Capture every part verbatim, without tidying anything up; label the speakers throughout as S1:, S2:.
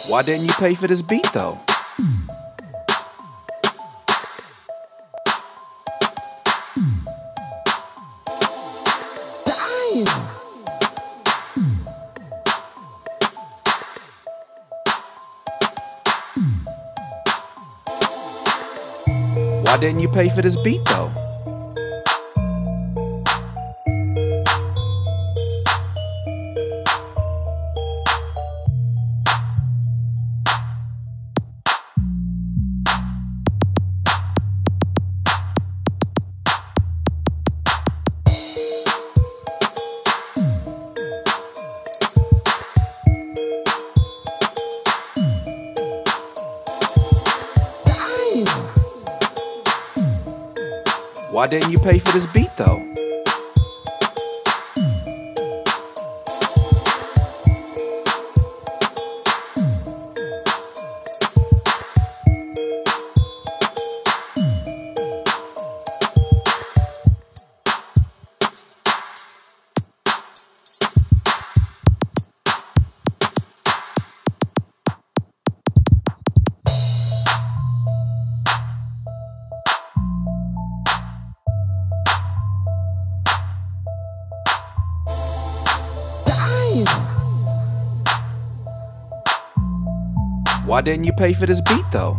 S1: Why didn't you pay for this beat though? Why didn't you pay for this beat though? Why didn't you pay for this beat though? Why didn't you pay for this beat though?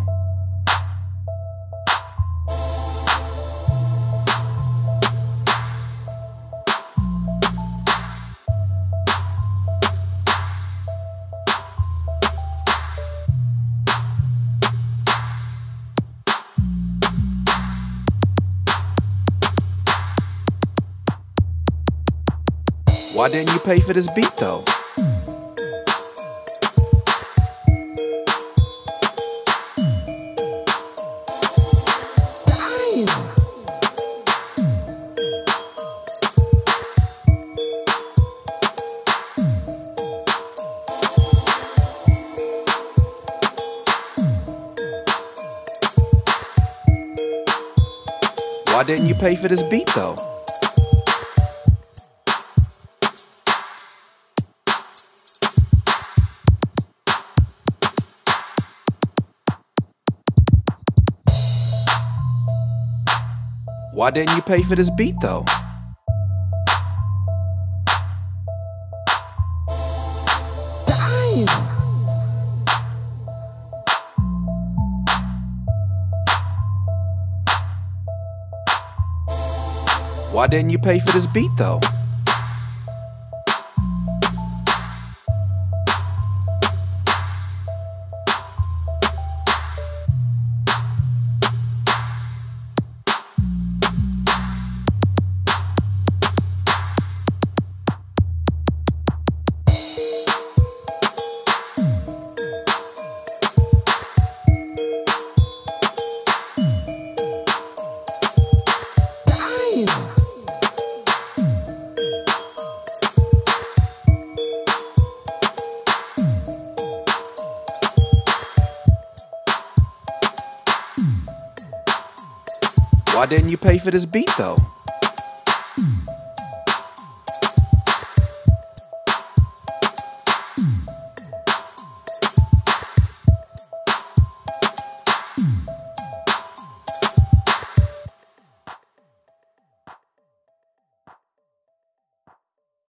S1: Why didn't you pay for this beat though? Why didn't you pay for this beat though? Why didn't you pay for this beat though? Why didn't you pay for this beat though? Why didn't you pay for this beat though?